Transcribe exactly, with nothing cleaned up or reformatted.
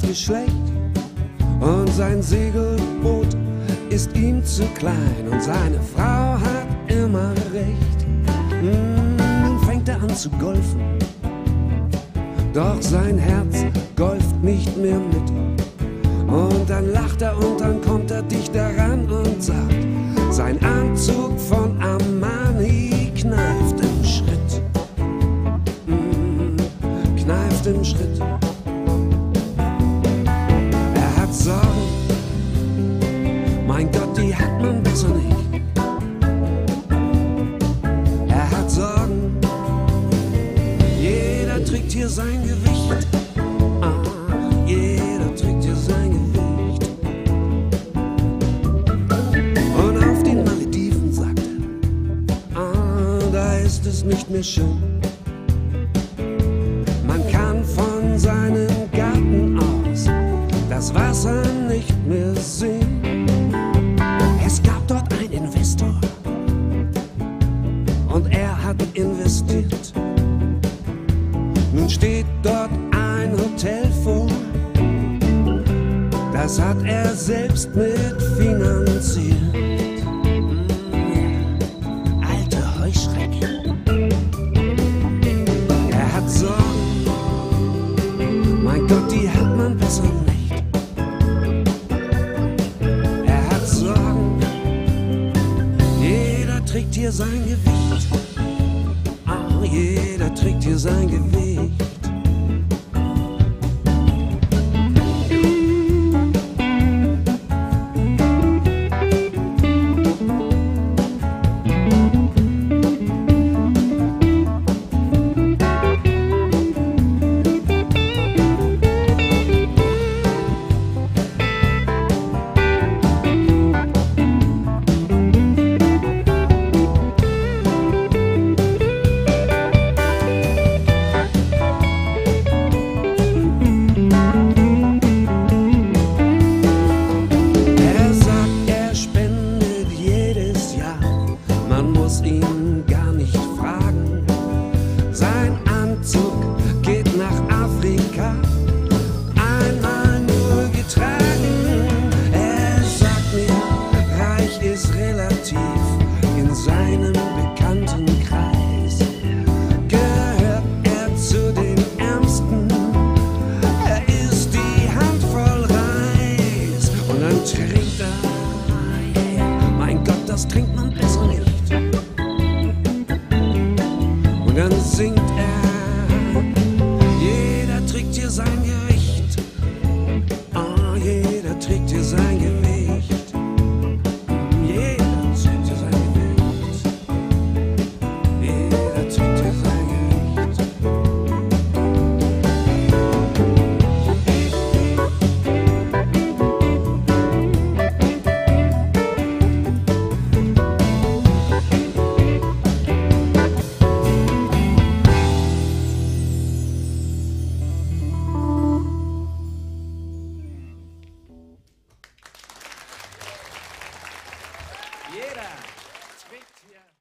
Geschlecht und sein Segelboot ist ihm zu klein und seine Frau hat immer recht. Nun fängt er an zu golfen, doch sein Herz golft nicht mehr mit. Und dann lacht er und dann kommt er dichter ran und sagt, sein Anzug von Armani kneift im Schritt, mm, kneift im Schritt. Er hat Sorgen, mein Gott, die hat man besser nicht. Er hat Sorgen, jeder trägt hier sein Gewicht. Ah, jeder trägt hier sein Gewicht. Und auf den Malediven, sagt er, ah, da ist es nicht mehr schön. Man kann von seinem Garten aus das Wasser nicht mehr sehen. Es gab dort einen Investor und er hat investiert. Nun steht dort ein Hotel vor, das hat er selbst mit finanziert. Alte Heuschrecke. Er hat Sorgen, mein Gott, die hat man besser nicht. Er hat Sorgen, jeder trägt hier sein Gewicht. Ah, jeder trägt hier sein Gewicht. Dann singt er, jeder trägt hier sein Gewicht. Ah, jeder trägt hier sein Gewicht. Jeder trägt hier sein Gewicht. Jeder trägt hier sein Gewicht. Jeder trägt hier